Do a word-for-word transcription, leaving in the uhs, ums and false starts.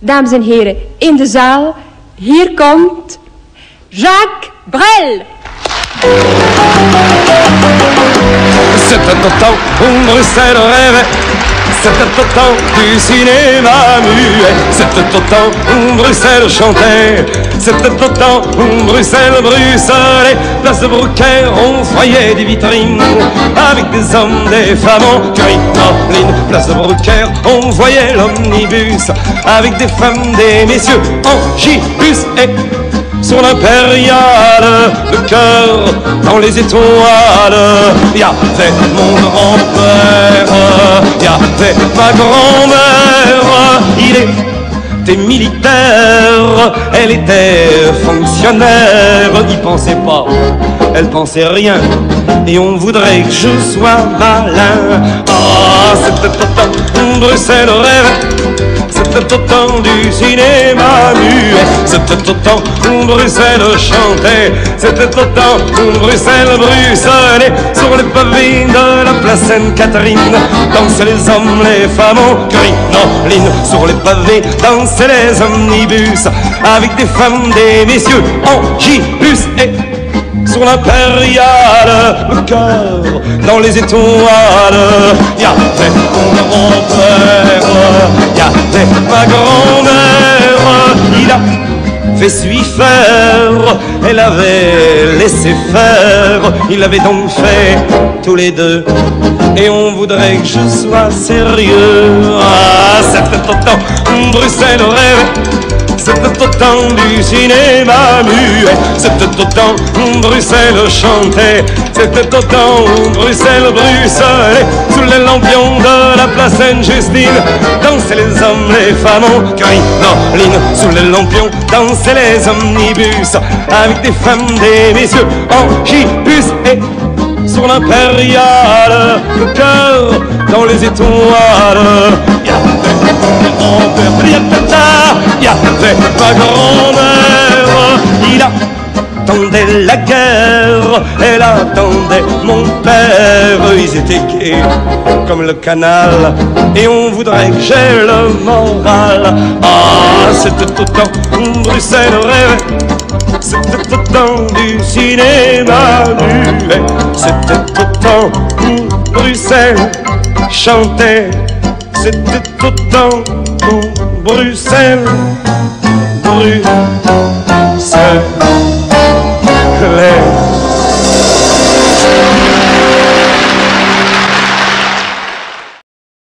Dames en heren, in de zaal, hier komt Jacques Brel. C'était au temps où Bruxelles rêvait, c'était au temps du cinéma muet, c'était au temps où Bruxelles chantait, c'était au temps où Bruxelles bruxelait. Place de Brocaire, on voyait des vitrines avec des hommes, des femmes en crinoline. Place de Brocaire, on voyait l'omnibus avec des femmes, des messieurs en gibus. Et sur l'impériale, le cœur dans les étoiles, il y avait mon grand-père, il y avait ma grand-mère. Il était militaire, elle était fonctionnaire. Il pensait pas, elle pensait rien, et on voudrait que je sois malin. Ah, c'était au temps où Bruxelles rêve, c'était au temps du cinéma muet, c'était au temps où Bruxelles chantait, c'était au temps où Bruxelles bruxelait. Sur les pavés de la place Sainte-Catherine dansaient les hommes, les femmes en crinoline. Sur les pavés dansaient les omnibus avec des femmes, des messieurs en gibus. Et sur l'impériale, le cœur dans les étoiles, il y avait mon grand-père, il y avait ma grand-mère. Il a fait suivre faire, elle avait laissé faire. Il avait donc fait tous les deux, et on voudrait que je sois sérieux. Ah, c'était au temps où Bruxelles rêvait, c'était au temps du cinéma muet, c'était au temps où Bruxelles chantait, c'était au temps où Bruxelles bruxelait. Sous les lampions de la place Sainte-Justine dansaient les hommes, les femmes en crinoline. Sous les lampions dansaient les omnibus avec des femmes, des messieurs en gibus. Et sur l'impériale, le cœur dans les étoiles, il y avait mon grand-père, il y avait ma grand-mère. Il attendait la guerre, elle attendait mon père. Ils étaient gais comme le canal, et on voudrait que j'ai le moral. Ah, c'était au temps où Bruxelles rêvait, c'était au temps du cinéma muet, c'était au temps où Bruxelles chantait, c'était au temps où Bruxelles, Bruxelles.